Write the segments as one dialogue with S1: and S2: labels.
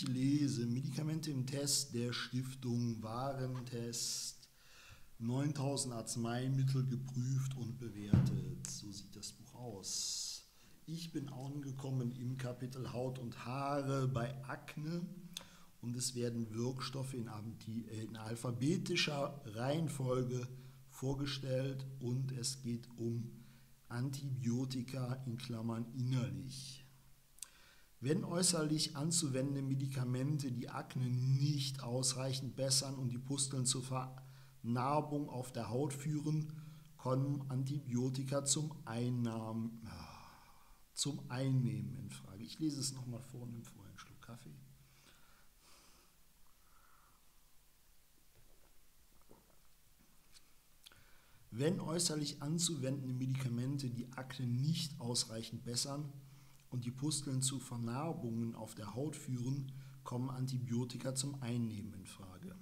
S1: Ich lese Medikamente im Test der Stiftung Warentest, 9000 Arzneimittel geprüft und bewertet. So sieht das Buch aus. Ich bin angekommen im Kapitel Haut und Haare bei Akne und es werden Wirkstoffe in alphabetischer Reihenfolge vorgestellt und es geht um Antibiotika in Klammern innerlich. Wenn äußerlich anzuwendende Medikamente die Akne nicht ausreichend bessern und die Pusteln zur Vernarbung auf der Haut führen, kommen Antibiotika zum Einnehmen in Frage. Ich lese es nochmal vor und nehme vorher einen Schluck Kaffee. Wenn äußerlich anzuwendende Medikamente die Akne nicht ausreichend bessern und die Pusteln zu Vernarbungen auf der Haut führen, kommen Antibiotika zum Einnehmen in Frage.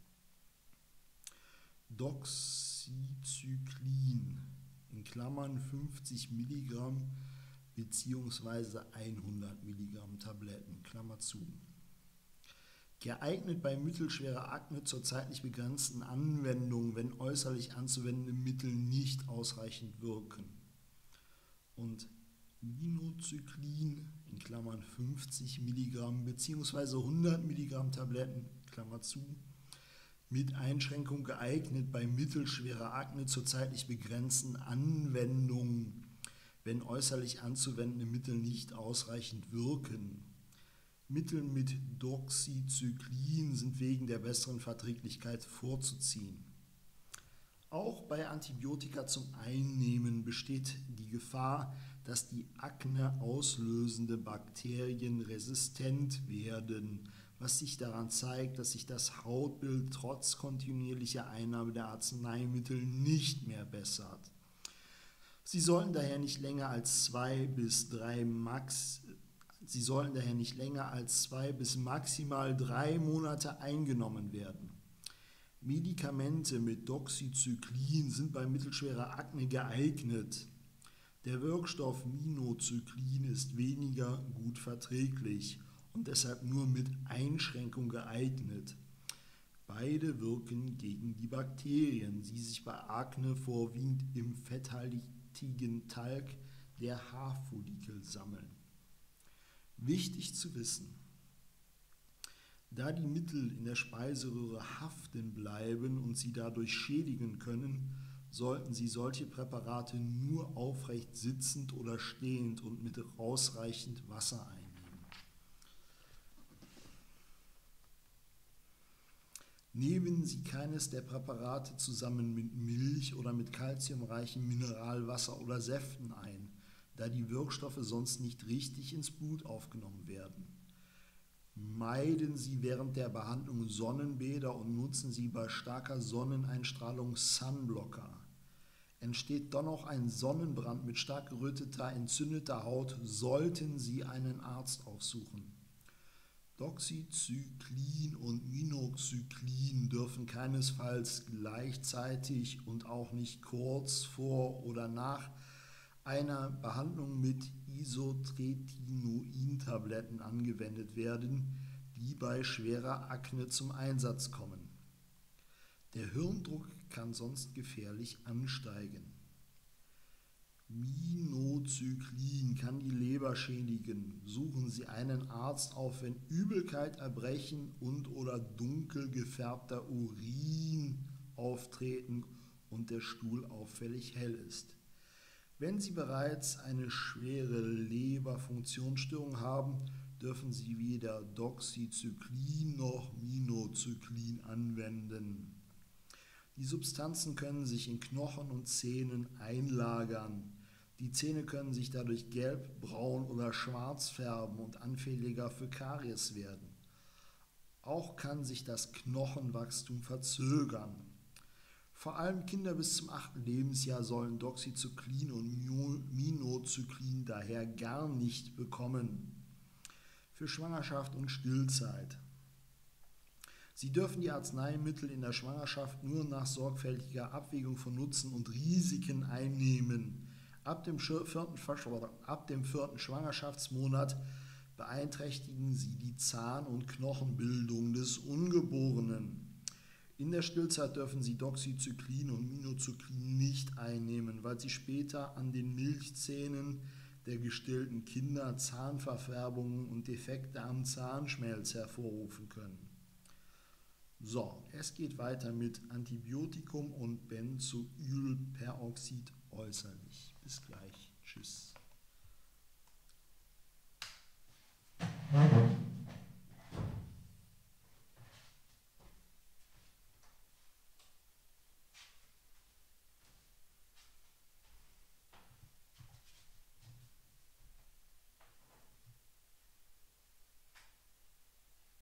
S1: Doxycyclin in Klammern 50 Milligramm bzw. 100 Milligramm Tabletten, Klammer zu. Geeignet bei mittelschwerer Akne zur zeitlich begrenzten Anwendung, wenn äußerlich anzuwendende Mittel nicht ausreichend wirken. Und Minocyclin in Klammern 50 Milligramm bzw. 100 Milligramm Tabletten, Klammer zu, mit Einschränkung geeignet bei mittelschwerer Akne zur zeitlich begrenzten Anwendung, wenn äußerlich anzuwendende Mittel nicht ausreichend wirken. Mittel mit Doxycyclin sind wegen der besseren Verträglichkeit vorzuziehen. Auch bei Antibiotika zum Einnehmen besteht die Gefahr, dass die Akne auslösende Bakterien resistent werden, was sich daran zeigt, dass sich das Hautbild trotz kontinuierlicher Einnahme der Arzneimittel nicht mehr bessert. Sie sollten daher nicht länger als 2 bis maximal 3 Monate eingenommen werden. Medikamente mit Doxycyclin sind bei mittelschwerer Akne geeignet. Der Wirkstoff Minocyclin ist weniger gut verträglich und deshalb nur mit Einschränkung geeignet. Beide wirken gegen die Bakterien, die sich bei Akne vorwiegend im fetthaltigen Talg der Haarfollikel sammeln. Wichtig zu wissen: Da die Mittel in der Speiseröhre haften bleiben und sie dadurch schädigen können, sollten Sie solche Präparate nur aufrecht sitzend oder stehend und mit ausreichend Wasser einnehmen. Nehmen Sie keines der Präparate zusammen mit Milch oder mit kalziumreichem Mineralwasser oder Säften ein, da die Wirkstoffe sonst nicht richtig ins Blut aufgenommen werden. Meiden Sie während der Behandlung Sonnenbäder und nutzen Sie bei starker Sonneneinstrahlung Sunblocker. Entsteht dennoch ein Sonnenbrand mit stark geröteter, entzündeter Haut, sollten Sie einen Arzt aufsuchen. Doxycyclin und Minocyclin dürfen keinesfalls gleichzeitig und auch nicht kurz vor oder nach einer Behandlung mit Isotretinoin-Tabletten angewendet werden, die bei schwerer Akne zum Einsatz kommen. Der Hirndruck kann sonst gefährlich ansteigen. Minocyclin kann die Leber schädigen. Suchen Sie einen Arzt auf, wenn Übelkeit, Erbrechen und/oder dunkel gefärbter Urin auftreten und der Stuhl auffällig hell ist. Wenn Sie bereits eine schwere Leberfunktionsstörung haben, dürfen Sie weder Doxycyclin noch Minocyclin anwenden. Die Substanzen können sich in Knochen und Zähnen einlagern. Die Zähne können sich dadurch gelb, braun oder schwarz färben und anfälliger für Karies werden. Auch kann sich das Knochenwachstum verzögern. Vor allem Kinder bis zum 8. Lebensjahr sollen Doxycyclin und Minocyclin daher gar nicht bekommen. Für Schwangerschaft und Stillzeit. Sie dürfen die Arzneimittel in der Schwangerschaft nur nach sorgfältiger Abwägung von Nutzen und Risiken einnehmen. Ab dem 4. Schwangerschaftsmonat beeinträchtigen sie die Zahn- und Knochenbildung des Ungeborenen. In der Stillzeit dürfen sie Doxycyclin und Minocyclin nicht einnehmen, weil sie später an den Milchzähnen der gestillten Kinder Zahnverfärbungen und Defekte am Zahnschmelz hervorrufen können. So, es geht weiter mit Antibiotikum und Benzoylperoxid äußerlich. Bis gleich. Tschüss.